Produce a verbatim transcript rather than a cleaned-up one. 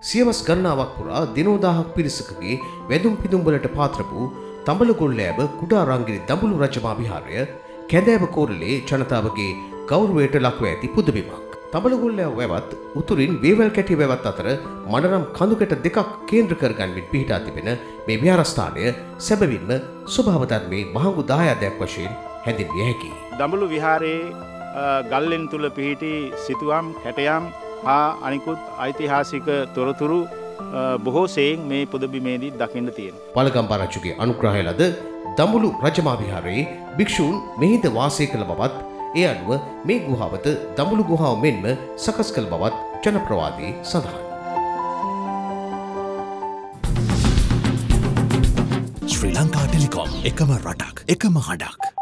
සියවස් ගණනාවක් පුරා දිනෝදාහක් පිරිසකගේ වැදුම් පිදුම් වලට පාත්‍ර වූ තඹලගොල්ලෑව කුඩා රංගිනි දඹුලු රජමා විහාරය කැඳෑව කෝරළේ ජනතාවගේ ගෞරවයට ලක්ව ඇති පුදබිමක්. තඹලගොල්ලෑව වැවත් උතුරින් වේවැල් කැටි වැවත් අතර මනරම් කඳුකැට දෙකක් කේන්ද්‍ර කරගන්මින් පිහිටා තිබෙන මේ විහාරස්ථානය සැබවින්ම ස්වභාව ධර්මයේ මහඟු දායාදයක් වශයෙන් හැඳින්විය හැකියි. දඹුලු විහාරයේ ගල්ලෙන් තුල පිහිටි සිතුවම් කැටයම් හා අනිකුත් ඓතිහාසික තොරතුරු බොහෝ සෙයින් මේ පුදබිමේදී දකින්න තියෙනවා. පළගම්බා රජුගේ අනුග්‍රහය ලද දඹුලු රජමා විහාරයේ භික්ෂූන් මෙහිද වාසය කළ බවත් ඒ අනුව මේ ගුහාවත දඹුලු ගුහාව මෙන්ම සකස් කළ බවත් ජනප්‍රවාදයේ සඳහන්. ශ්‍රී ලංකා ටෙලිකොම් එකම රටක් එකම හඬක්.